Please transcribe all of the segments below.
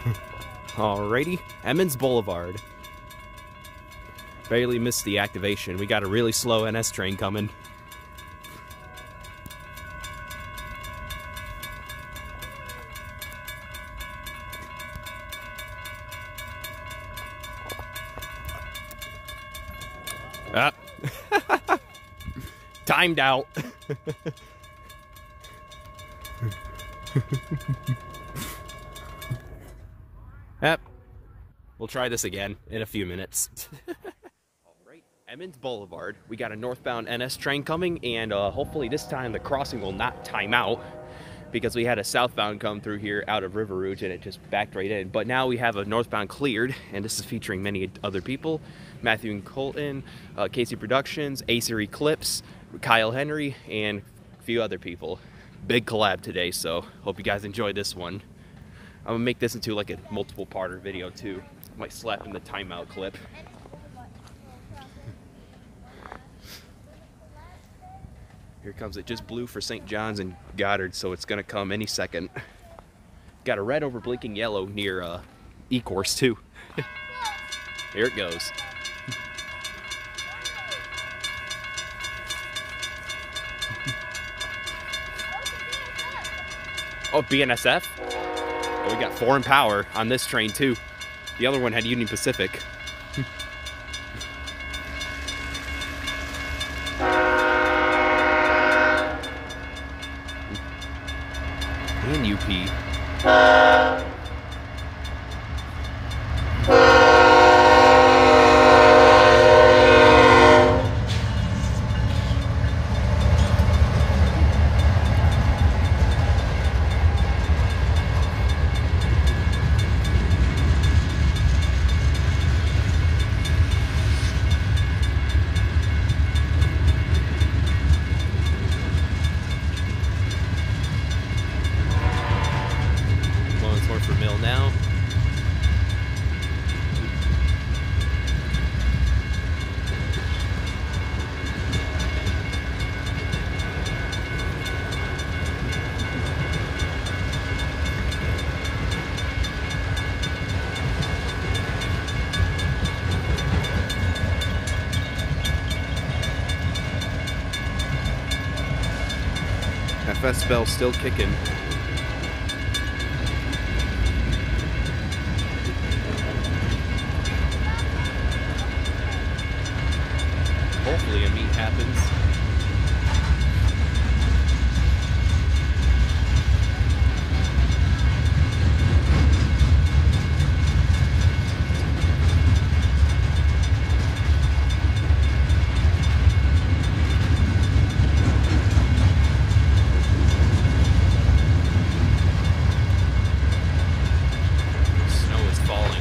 Alrighty, Emmons Boulevard. Barely missed the activation. We got a really slow NS train coming. Ah. Timed out. Yep. We'll try this again in a few minutes. Alright, Emmons Boulevard. We got a northbound NS train coming, and hopefully this time the crossing will not time out, because we had a southbound come through here out of River Rouge and it just backed right in. But now we have a northbound cleared, and this is featuring many other people. Matthew and Colton, Casey Productions, Acer Eclipse, Kyle Henry, and a few other people. Big collab today, so hope you guys enjoy this one. I'm gonna make this into like a multiple parter video too. Might slap in the timeout clip. Here comes it. Just blew for St. John's and Goddard, so it's gonna come any second. Got a red over blinking yellow near E-Course too. Here it goes. Oh, BNSF? Oh, we got foreign power on this train too. The other one had Union Pacific. And UP. For mill now. FS bell still kicking. Hopefully a meet happens. Snow is falling.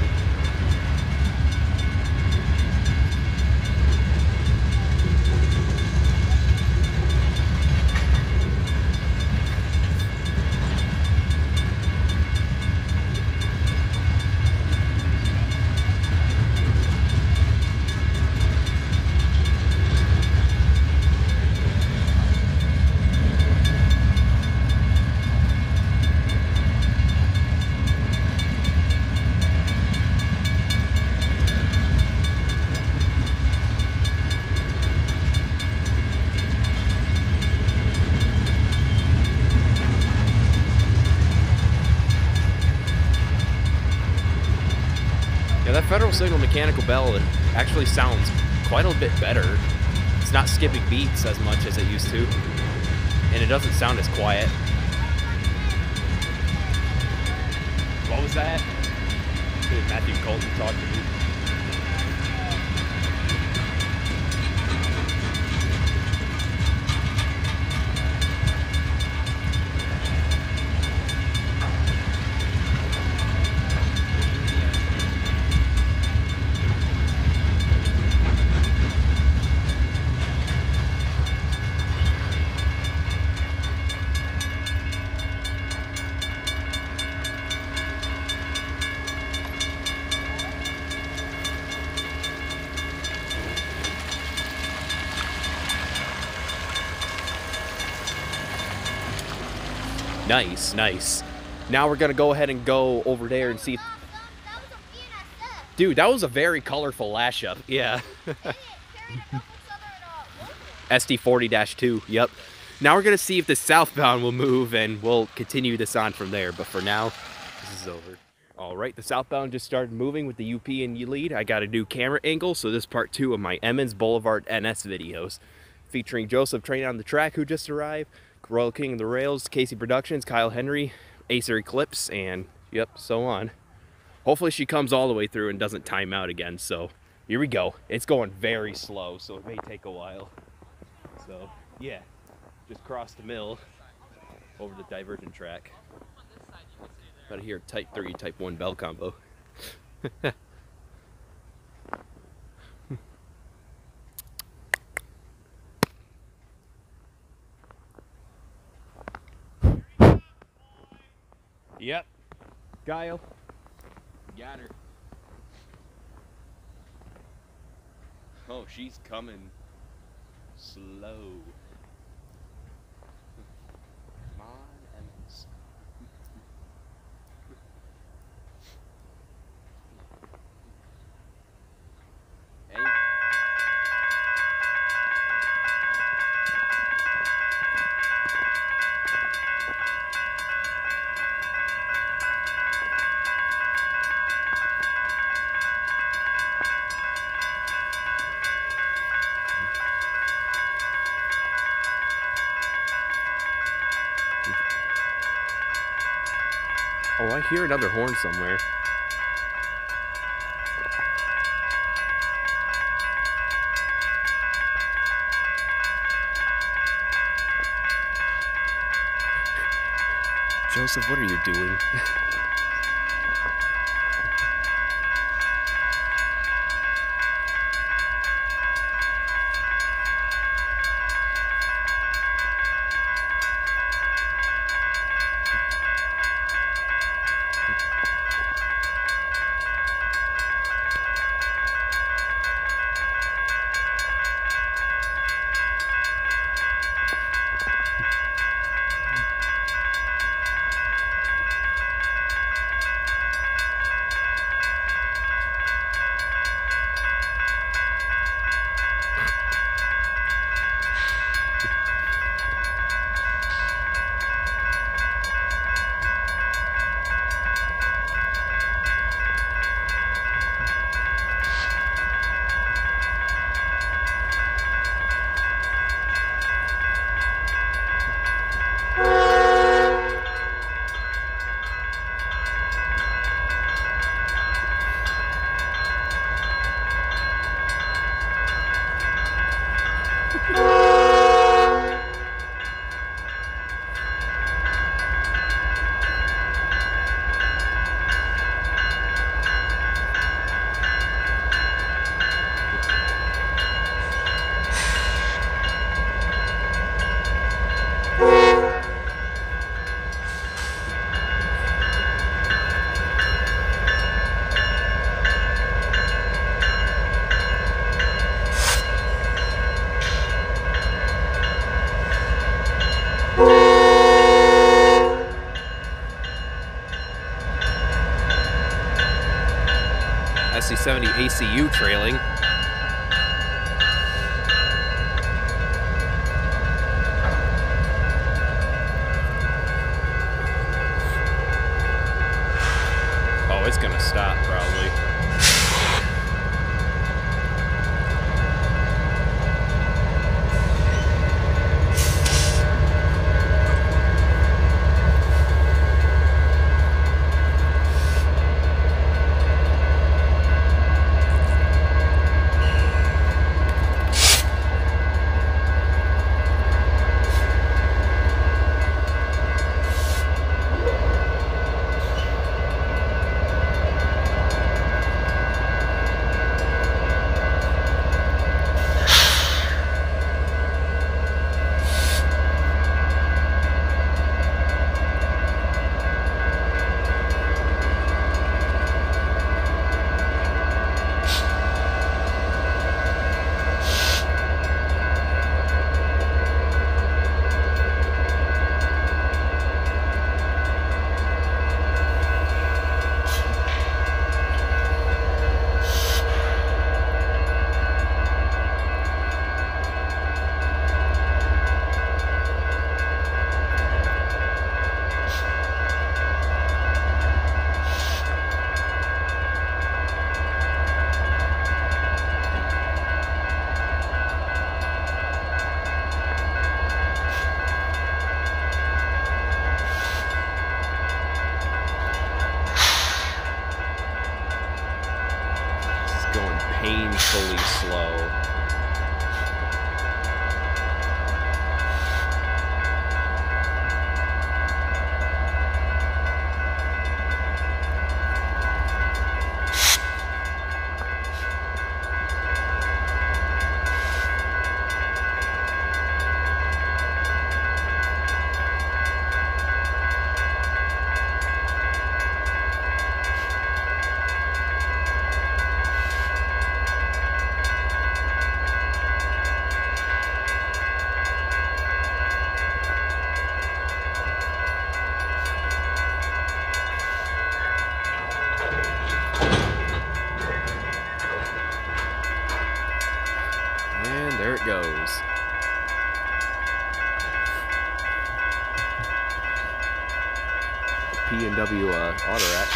Yeah, that Federal Signal mechanical bell actually sounds quite a bit better. It's not skipping beats as much as it used to, and it doesn't sound as quiet. What was that? Matthew Colton talked to me. Nice, nice. Now we're gonna go ahead and go over there and see if Dude, that was a very colorful lash up. Yeah. SD40-2. Yep. Now we're going to see if the southbound will move, and we'll continue this on from there. But for now, this is over. All right, the southbound just started moving with the UP in the lead. I got a new camera angle, so this is part 2 of my Emmons Boulevard NS videos, featuring Joseph Train on the Track, who just arrived, Royal King of the Rails, Casey Productions, Kyle Henry, Acer Eclipse, and yep, so on. Hopefully she comes all the way through and doesn't time out again. So here we go. It's going very slow, so it may take a while. So yeah, just crossed the mill over the divergent track. Got to hear type 3, type 1 bell combo. Yep. Guile. Got her. Oh, she's coming slow. Come on, Emmons. Hey. Oh, I hear another horn somewhere. Joseph, what are you doing? SC70 ACU trailing. Oh, it's gonna stop probably. awfully slow. And there it goes. P&W auto rack.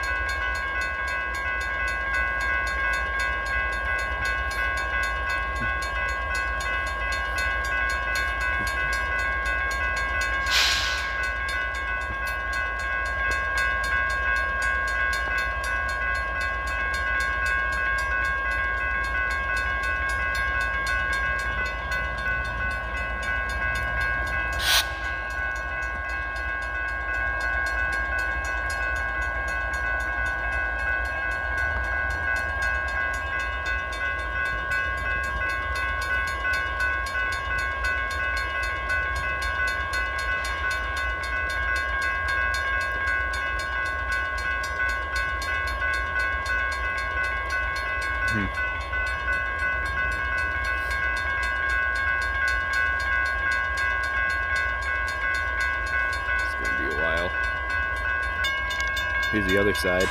It's gonna be a while. Here's the other side.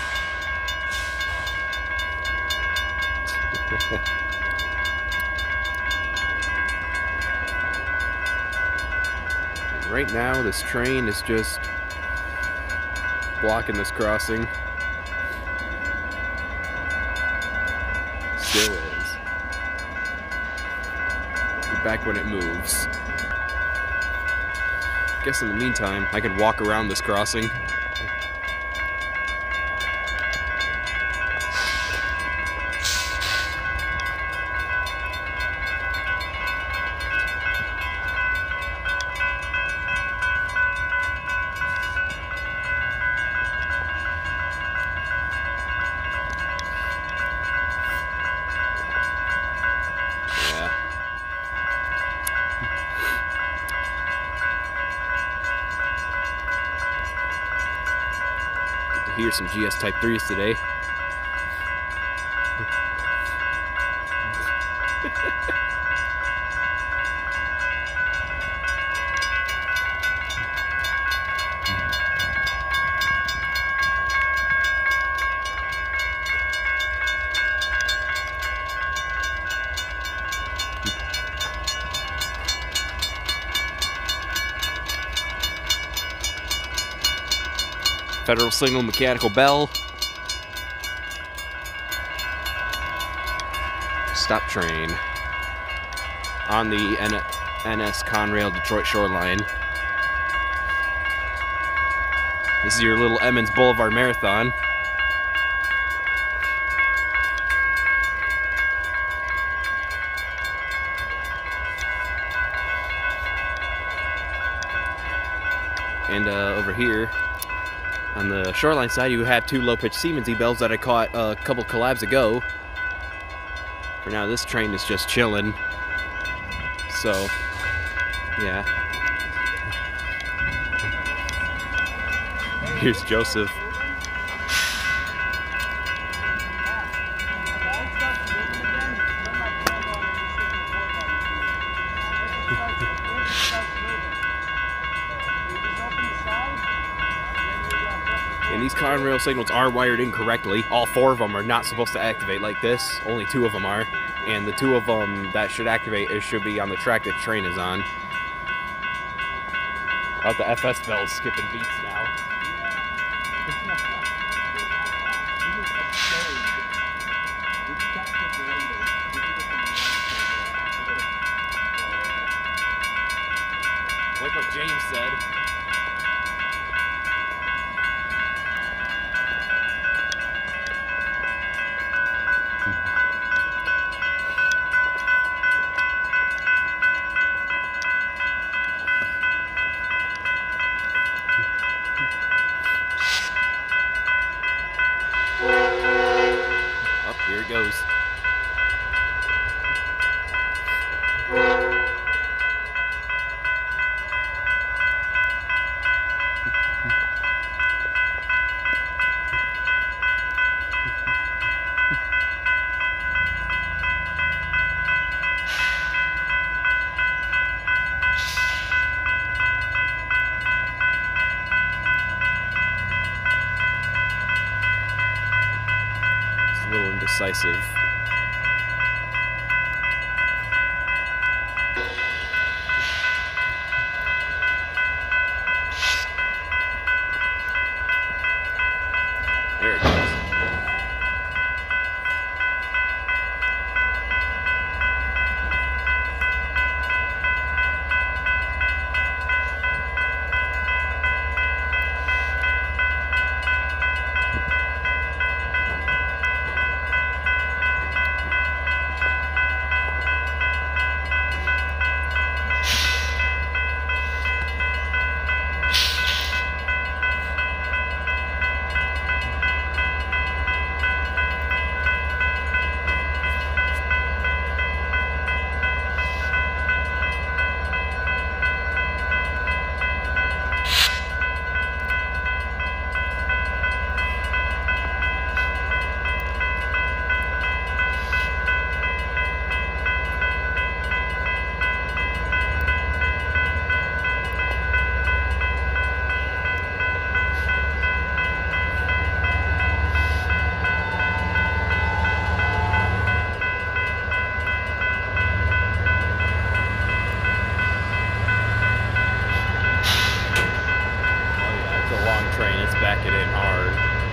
Right now, this train is just blocking this crossing. Still is. Be back when it moves. Guess in the meantime, I could walk around this crossing. Here's some GS Type 3s today. Federal Signal Mechanical Bell. Stop train on the NS Conrail Detroit Shoreline. This is your little Emmons Boulevard marathon. And over here on the Shoreline side, you have two low-pitch Siemens E-bells that I caught a couple collabs ago. For now, this train is just chilling. So, yeah. Here's Joseph. And these Conrail signals are wired incorrectly. All four of them are not supposed to activate like this. Only two of them are. And the two of them that should activate, it should be on the track that the train is on. About the FS bells skipping beats now. Like what James said. it goes. It's a little indecisive. There it goes. Train, it's backing in hard.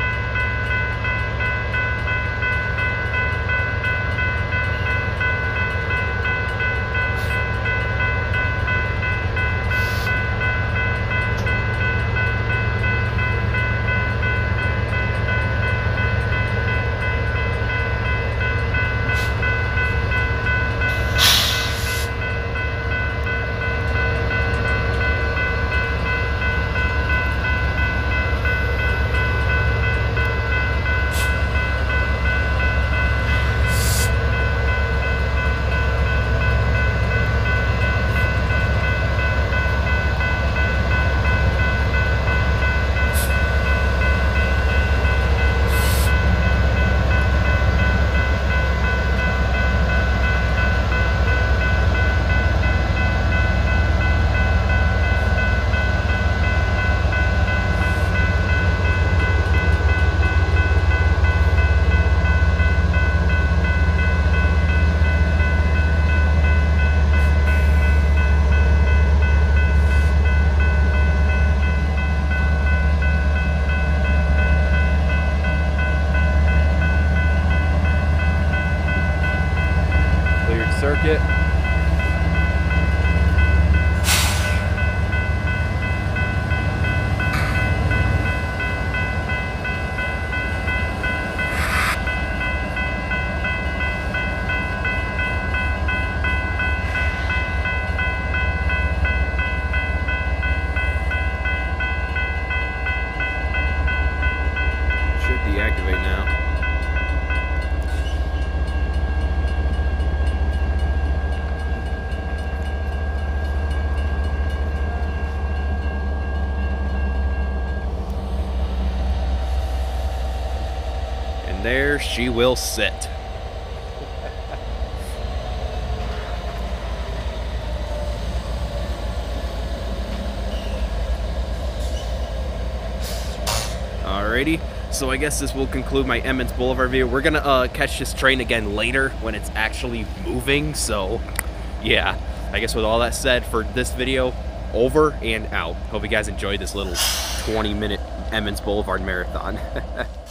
Circuit. Should deactivate now. There she will sit. Alrighty, so I guess this will conclude my Emmons Boulevard video. We're gonna catch this train again later when it's actually moving, so yeah. I guess with all that said, for this video, over and out. Hope you guys enjoyed this little 20-minute Emmons Boulevard marathon.